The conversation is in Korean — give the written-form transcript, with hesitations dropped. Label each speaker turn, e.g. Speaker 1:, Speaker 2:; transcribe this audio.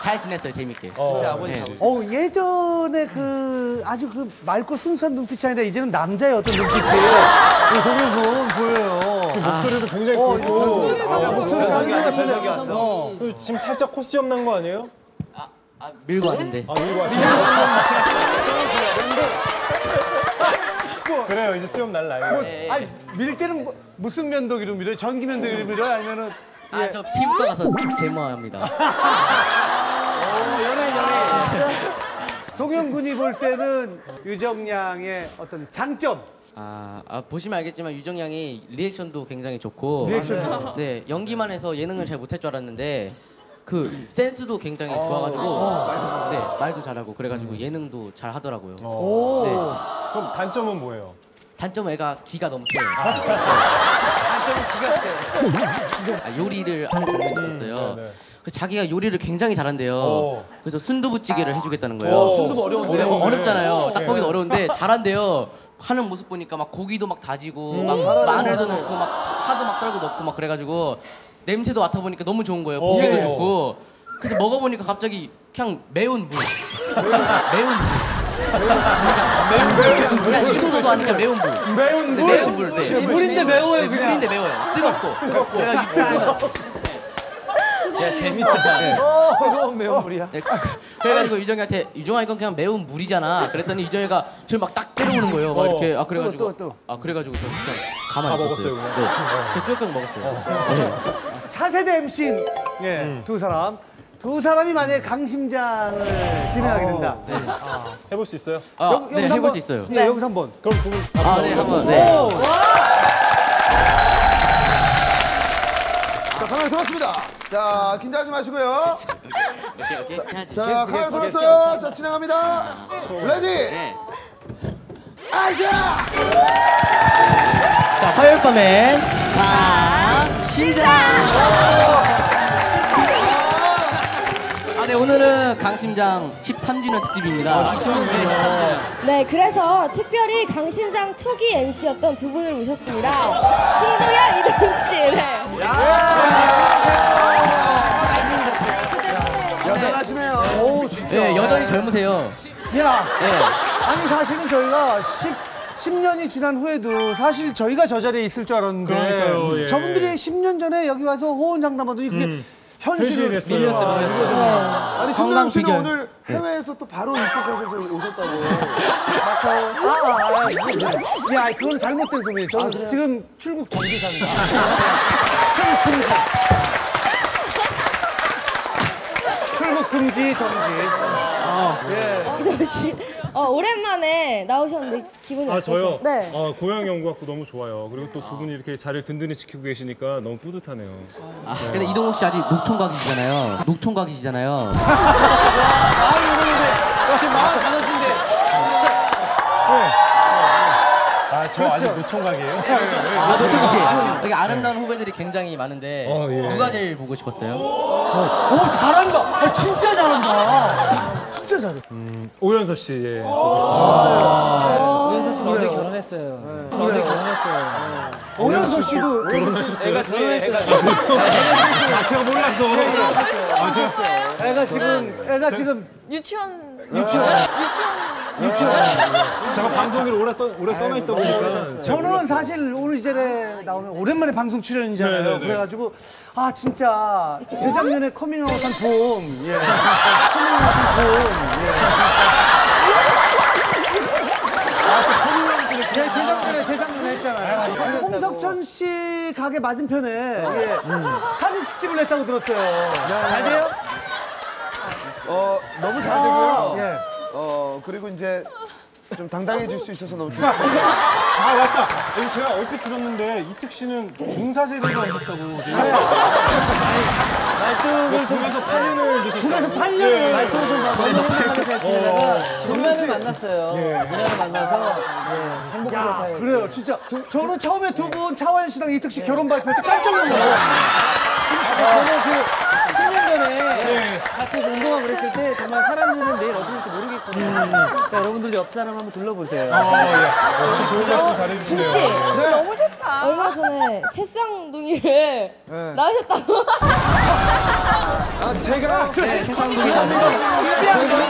Speaker 1: 잘 지냈어요, 재밌게.
Speaker 2: 진짜 아버지.
Speaker 1: 네.
Speaker 3: 예전에 그 아주 그 맑고 순수한 눈빛이 아니라 이제는 남자의 어떤 눈빛이 동현 보여요.
Speaker 4: 목소리도 굉장히 굵고
Speaker 3: 목소리가
Speaker 2: 변력이 왔어.
Speaker 4: 지금 살짝 코스염 난 거 아니에요?
Speaker 1: 밀고 왔는데.
Speaker 4: 밀고 왔어요. 그래요, 이제 수염 날 나이에요.
Speaker 3: 아니 밀 때는 무슨 면도기로 밀어요? 전기 면도기로 밀어요? 아니면은
Speaker 1: 저 피부과 가서 제모합니다.
Speaker 3: 연예인. 동현 군이 볼 때는 유정양의 어떤 장점.
Speaker 1: 보시면 알겠지만 유정 양이 리액션도 굉장히 좋고
Speaker 3: 리액션 좋아.
Speaker 1: 네, 연기만 해서 예능을 잘 못할 줄 알았는데 그 센스도 굉장히 좋아가지고 네, 말도 잘하고 그래가지고 예능도 잘 하더라고요. 네.
Speaker 4: 그럼 단점은 뭐예요?
Speaker 1: 단점은 애가 기가 너무 세요.
Speaker 2: 단점은 기가 세.
Speaker 1: 요리를 하는 장면이 있었어요. 그 자기가 요리를 굉장히 잘한대요. 그래서 순두부찌개를 해주겠다는 거예요.
Speaker 2: 순두부 어려운데.
Speaker 1: 어렵잖아요. 딱 보기도 어려운데 잘한대요. 하는 모습 보니까 막 고기도 막 다지고 막 마늘도 넣고 막 파도 막 썰고 넣고 막 그래가지고 냄새도 맡아보니까 너무 좋은 거예요. 보기도 좋고. 그래서 먹어보니까 갑자기 그냥 매운 물. 매운 물. 그냥 시도서도 아니까 매운 물.
Speaker 3: 매운 물?
Speaker 1: 매운 물. 네.
Speaker 3: 물인데 매워요,
Speaker 1: 네,
Speaker 3: 그냥.
Speaker 1: 물인데 매워요. 뜨겁고. 그래가지고
Speaker 2: 야 재밌다. 뜨거운 매운물이야.
Speaker 1: 네, 그래가지고 유정이한테 유정아 이건 그냥 매운 물이잖아. 그랬더니 유정이가 저를 막 딱 때려오는 거예요. 막 이렇게 그래가지고 그래가지고 저 그냥 가만히 있었어요.
Speaker 4: 먹었어요,
Speaker 1: 네, 저 꾹꾹 먹었어요.
Speaker 3: 차세대 MC인 두 사람이 만약에 강심장을 진행하게 된다.
Speaker 4: 해볼 수 있어요?
Speaker 1: 네, 해볼 수 있어요.
Speaker 3: 네, 여기서 한번.
Speaker 4: 그럼 두 분
Speaker 1: 네, 한번. 네.
Speaker 5: 자, 카메라 들었습니다. 자, 긴장하지 마시고요.
Speaker 1: 오케이.
Speaker 5: 자, 카메라 들었어요. 자, 진행합니다. 레디.
Speaker 1: 네.
Speaker 5: 액션!
Speaker 1: 자, 화요일 밤엔 강심장. 네, 오늘은 강심장 13주년 특집입니다. 네, 13주년.
Speaker 6: 네, 그래서 특별히 강심장 초기 MC였던 두 분을 모셨습니다. 신동엽, 이동욱 씨. 네.
Speaker 5: 여전하시네요.
Speaker 3: 오, 진짜.
Speaker 1: 네, 여전히 젊으세요.
Speaker 3: 야,
Speaker 1: 네.
Speaker 3: 아니 사실은 저희가 10년이 지난 후에도 사실 저희가 저 자리에 있을 줄 알았는데
Speaker 4: 그러니까요, 예.
Speaker 3: 저분들이 10년 전에 여기 와서 호언장담하더니 그게 현실이
Speaker 4: 됐어요.
Speaker 3: 밀렸어요.
Speaker 5: 아니, 신동엽 씨는 오늘 해외에서 또 바로 입국하셔서 오셨다고.
Speaker 3: 야, 그건 잘못된 소리예요. 저는 지금 출국 정지사입니다. 출국 금지 정지.
Speaker 6: 이동욱 씨. 오랜만에 나오셨는데 기분이 어떠세요?
Speaker 4: 저요?
Speaker 6: 네.
Speaker 4: 고향 연구 갖고 너무 좋아요. 그리고 또 두 분이 이렇게 자리를 든든히 지키고 계시니까 너무 뿌듯하네요.
Speaker 1: 근데 이동욱 씨 아직 녹총각이시잖아요. 녹총각이시잖아요.
Speaker 2: 지금 마음 가졌는데.
Speaker 4: 저 아직 노총각이에요?
Speaker 1: 녹총각이. 여기 아름다운 후배들이 굉장히 많은데
Speaker 4: 예.
Speaker 1: 누가 제일 보고 싶었어요?
Speaker 3: 잘한다. 진짜 잘한다. 진짜 잘해.
Speaker 4: 오연서 씨. 예.
Speaker 2: 오연서 씨는 어제 결혼했어요. 어제 결혼했어요.
Speaker 3: 오연서 씨도
Speaker 4: 결혼하셨어요?
Speaker 2: 애가
Speaker 4: 제가 몰라서.
Speaker 3: 애가 지금
Speaker 6: 유치원.
Speaker 4: 제가 방송을 오래 떠나 있다 보니까.
Speaker 3: 저는 사실 오늘 이전에 나오면 오랜만에 방송 출연이잖아요.
Speaker 4: 네네네.
Speaker 3: 그래가지고 진짜 재작년에 커밍아웃한 봄, 커밍아웃한 봄, 재작년에 했잖아요. 홍석천 씨 가게 맞은편에 한국식집을 냈다고 들었어요. 잘 돼요?
Speaker 5: 너무 잘 되고요. 그리고 이제 좀 당당해질 수 있어서 너무 좋습니다.
Speaker 4: 맞다. 여기 제가 얼핏 들었는데 이특 씨는 중사제대가 오셨다고. 말뚝을 통해서 8년을 드셨다고.
Speaker 3: 중에서 8년을
Speaker 2: 말투를 좀 만나서 잘 지내다가 누나를 만났어요. 누나를 만나서 행복하게 잘.
Speaker 3: 그래요, 진짜. 저는 처음에 두 분 차화연 씨랑 이특 씨 결혼 발표할 때 깜짝 놀랐어요.
Speaker 2: 저는 그 10년 전에 같이 운동하고 그랬을 때 정말 사람들은 내일 어디 올지 모르겠거든요. 그러니까 여러분들도 옆 사람 한번 둘러보세요.
Speaker 4: 역시 좋은 말씀 잘해주시네요.
Speaker 6: 씨. 너무 좋다. 얼마 전에 새쌍둥이를 낳으셨다고.
Speaker 5: 제가
Speaker 1: 네, 최상국이 가수.